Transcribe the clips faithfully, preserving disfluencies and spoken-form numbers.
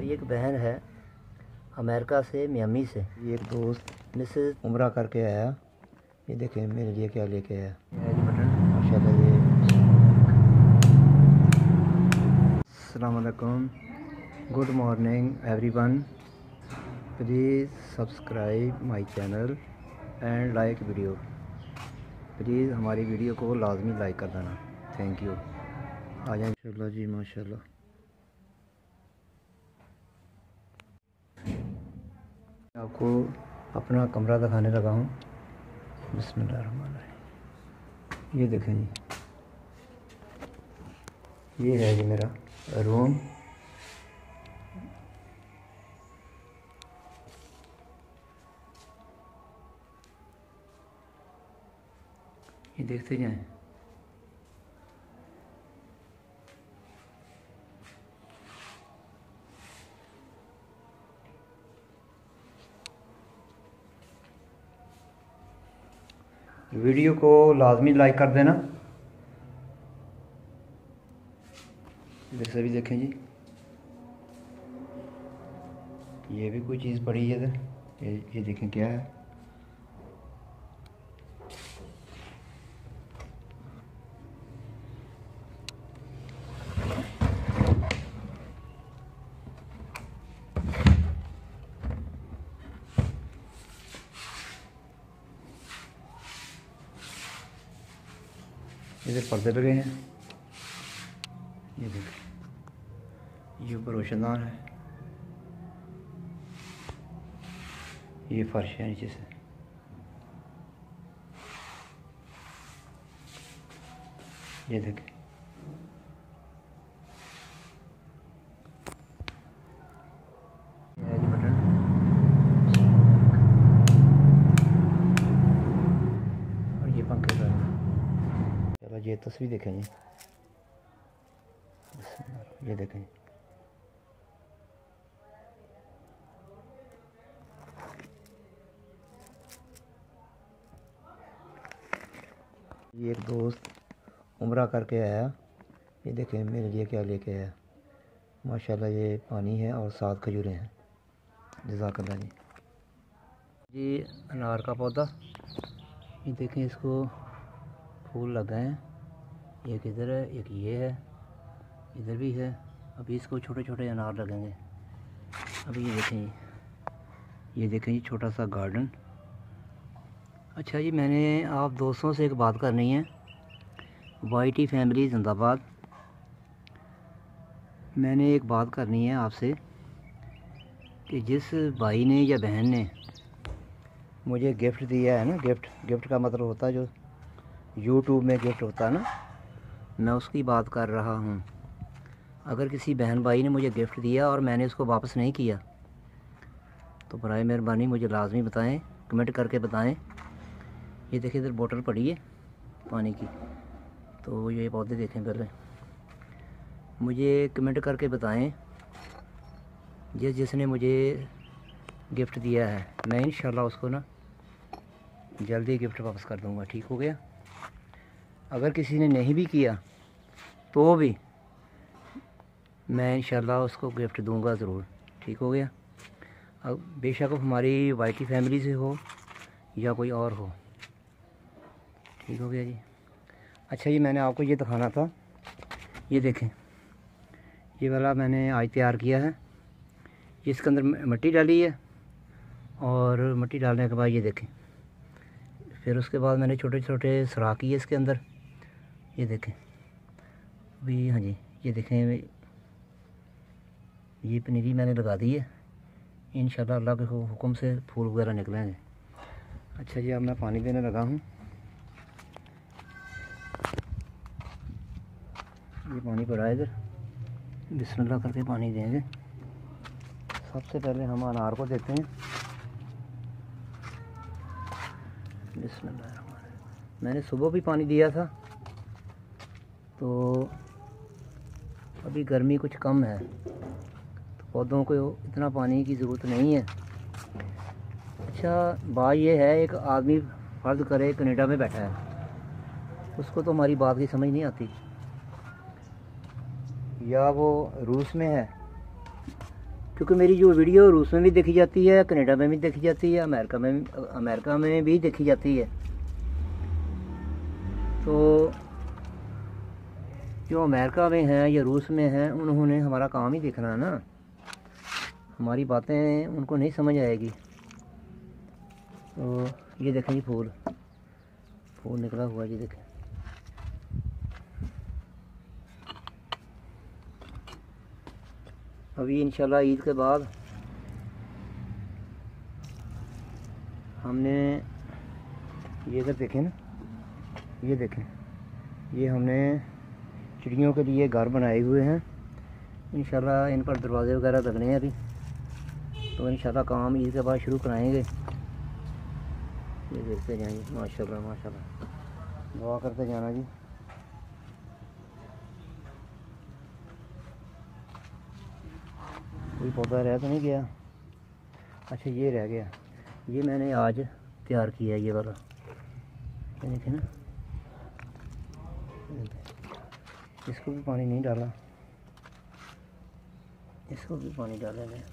हमारी एक बहन है अमेरिका से, मियामी से। ये एक दोस्त मिसेस उम्रा करके आया। ये देखें मेरे लिए क्या लेके आया। बटन माशाल्लाह। ये अस्सलाम वालेकुम, good morning everyone. Please subscribe my channel and like video. Please हमारी वीडियो को लाजमी लाइक कर देना। Thank you. आ जाए माशाल्लाह जी, माशाल्लाह। आपको अपना कमरा दिखाने लगा हूँ। बिस्मिल्लाहिर्रहमानिर्रहीम। ये देखें जी, ये है जी मेरा रूम। ये देखते जाएं। वीडियो को लाजमी लाइक कर देना। इधर से भी देखें जी, ये भी कोई चीज़ पड़ी है इधर। ये ये देखें क्या है। इधर पर्दे लगे हैं। ये देखें, ये ऊपर रोशनदान है। ये फर्श है नीचे से। ये देखें, ये बटन। और ये पंखे का। चलो ये तस्वीर देखें जी। ये देखें, ये एक दोस्त उम्रा करके आया। ये देखें मेरे लिए क्या लेके आया। माशाल्लाह ये पानी है और सात खजूरें हैं। जज़ाकल्लाह जी। जी अनार का पौधा, ये देखें इसको फूल लगे हैं। एक इधर है, एक ये है, इधर भी है। अभी इसको छोटे छोटे अनार लगेंगे। अभी ये देखें, ये देखें ये छोटा सा गार्डन। अच्छा जी, मैंने आप दोस्तों से एक बात करनी है। वाई टी फैमिली जिंदाबाद। मैंने एक बात करनी है आपसे कि जिस भाई ने या बहन ने मुझे गिफ्ट दिया है ना, गिफ्ट गिफ्ट का मतलब होता है जो यूट्यूब में गिफ्ट होता है ना, मैं उसकी बात कर रहा हूँ। अगर किसी बहन भाई ने मुझे गिफ्ट दिया और मैंने उसको वापस नहीं किया तो बराए मेहरबानी मुझे लाजमी बताएं, कमेंट करके बताएं। ये देखिए इधर बोतल पड़ी है पानी की। तो ये पौधे देखें पहले, मुझे कमेंट करके बताएं जिस जिसने मुझे गिफ्ट दिया है। मैं इंशाल्लाह उसको ना जल्दी गिफ्ट वापस कर दूंगा। ठीक हो गया। अगर किसी ने नहीं भी किया तो भी मैं इंशाल्लाह उसको गिफ्ट दूंगा ज़रूर। ठीक हो गया। अब बेशक हमारी वाई टी फैमिली से हो या कोई और हो। ठीक हो गया जी। अच्छा जी, मैंने आपको ये दिखाना था। ये देखें, ये वाला मैंने आज तैयार किया है। इसके अंदर मिट्टी डाली है और मिट्टी डालने के बाद ये देखें, फिर उसके बाद मैंने छोटे छोटे सुराख किए इसके अंदर। ये देखें अभी, हाँ जी, ये देखें ये पनीरी मैंने लगा दी है। इंशाल्लाह अल्लाह के हुक्म से फूल वगैरह निकलेंगे। अच्छा जी, अब मैं पानी देने लगा हूँ। ये पानी पड़ा है इधर। बिस्मिल्लाह करके पानी देंगे। सबसे पहले हम अनार को देते हैं। बिस्मिल्लाह। मैंने सुबह भी पानी दिया था, तो अभी गर्मी कुछ कम है तो पौधों को इतना पानी की ज़रूरत नहीं है। अच्छा बात ये है, एक आदमी फ़र्ज़ करे कनाडा में बैठा है, उसको तो हमारी बात की समझ नहीं आती, या वो रूस में है क्योंकि मेरी जो वीडियो रूस में भी देखी जाती है, कनाडा में भी देखी जाती है, अमेरिका में अमेरिका में भी देखी जाती है। तो जो अमेरिका में है या रूस में है, उन्होंने हमारा काम ही देखना है ना, हमारी बातें उनको नहीं समझ आएगी। तो ये देखें जी, फूल फूल निकला हुआ जी, देखें। अभी इंशाल्लाह ईद के बाद हमने ये इधर देखें ना, ये देखें, ये हमने चिड़ियों के लिए घर बनाए हुए हैं। इंशाल्लाह इन पर दरवाजे वगैरह लगने हैं अभी, तो इंशाल्लाह काम ईद के बाद शुरू कराएंगे। ये देखते जाएंगे, माशाल्लाह माशाल्लाह, दुआ करते जाना जी। कोई पौधा रह तो नहीं गया? अच्छा ये रह गया, ये मैंने आज तैयार किया है, ये वाला, ये देखें ना। इसको भी पानी नहीं डाला, इसको भी पानी डाला मैं।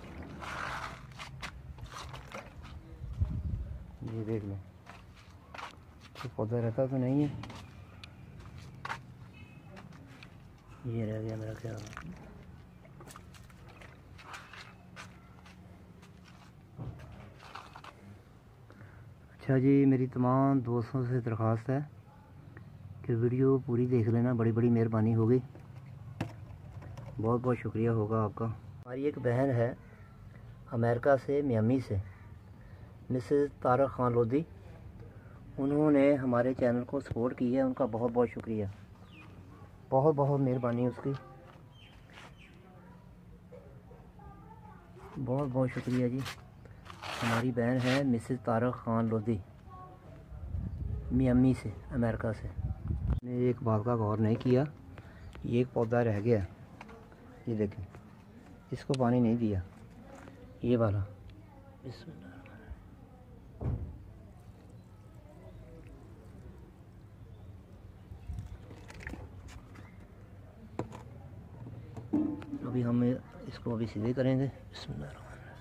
ये देख लो, तो पौधा रहता तो नहीं है, ये रह गया मेरा ख्याल। अच्छा जी, मेरी तमाम दोस्तों से दरख्वास्त है कि वीडियो पूरी देख लेना, बड़ी बड़ी मेहरबानी होगी, बहुत बहुत शुक्रिया होगा आपका। हमारी एक बहन है अमेरिका से, मियामी से, मिसेस तारक खान लोधी, उन्होंने हमारे चैनल को सपोर्ट किया है, उनका बहुत बहुत शुक्रिया, बहुत बहुत मेहरबानी उसकी, बहुत बहुत शुक्रिया जी। हमारी बहन है मिसेस तारक खान लोधी, मियामी से, अमेरिका से। मैंने एक बात का गौर नहीं किया, ये एक पौधा रह गया, ये देखें, इसको पानी नहीं दिया, ये वाला। अभी हम इसको अभी सीधे करेंगे। बिस्मिल्लाह।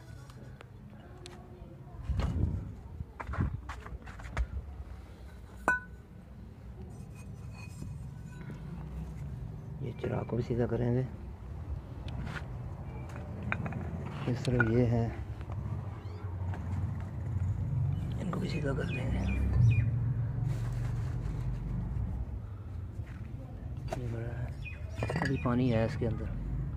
ये चिराग को भी सीधा करेंगे, इस तरह ये है, इनको भी सीधा कर लेंगे। ये बड़ा है, अभी पानी है इसके अंदर।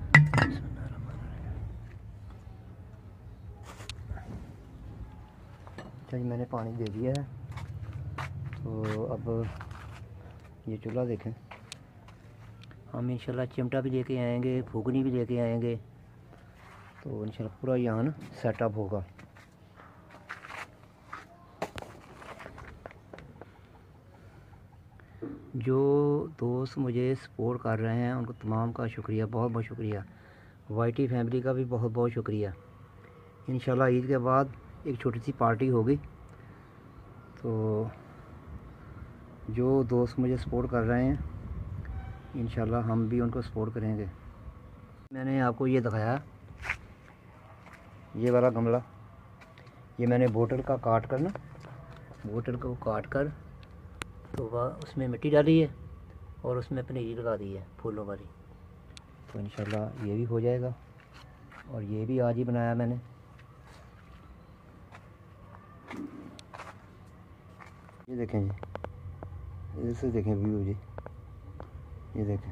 अच्छा जी, मैंने पानी दे दिया है, तो अब ये चूल्हा देखें, हम इंशाल्लाह चिमटा भी लेके आएंगे, फूकनी भी लेके आएंगे, तो इंशाल्लाह पूरा यहाँ ना सेटअप होगा। जो दोस्त मुझे सपोर्ट कर रहे हैं उनको तमाम का शुक्रिया, बहुत बहुत शुक्रिया। वाईटी फैमिली का भी बहुत बहुत शुक्रिया। इंशाल्लाह ईद के बाद एक छोटी सी पार्टी होगी, तो जो दोस्त मुझे सपोर्ट कर रहे हैं इंशाल्लाह हम भी उनको सपोर्ट करेंगे। मैंने आपको ये दिखाया, ये वाला गमला, ये मैंने बोतल का काट कर ना, बोतल को काट कर तो वह उसमें मिट्टी डाली है और उसमें पनीरी लगा दी है फूलों वाली, तो इंशाल्लाह ये भी हो जाएगा। और ये भी आज ही बनाया मैंने। ये देखें जी, इसे देखें व्यू जी, ये देखें,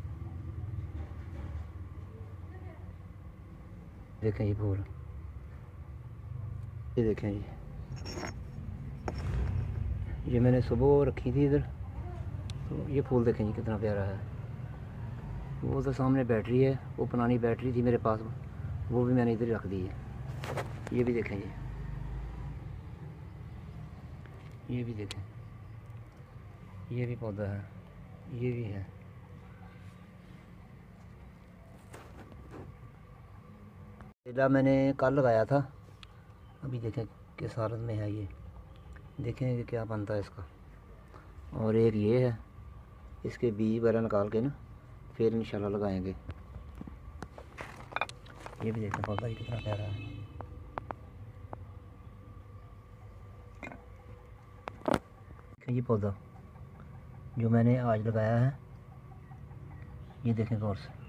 देखें ये फूल, ये देखें जी, ये मैंने सुबह रखी थी इधर, तो ये फूल देखें जी कितना प्यारा है। वो तो सामने बैटरी है, वो पुरानी बैटरी थी मेरे पास, वो भी मैंने इधर रख दी है। ये भी देखें जी, ये भी देखें, ये भी पौधा है, ये भी है। केला मैंने कल लगाया था, अभी देखें किस हालत में है, ये देखें कि क्या बनता है इसका। और एक ये है, इसके बीज वगैरह निकाल के ना फिर इंशाल्लाह लगाएंगे। ये भी देखें पौधा ही कितना प्यारा है। ये पौधा जो मैंने आज लगाया है, ये देखें गौर से।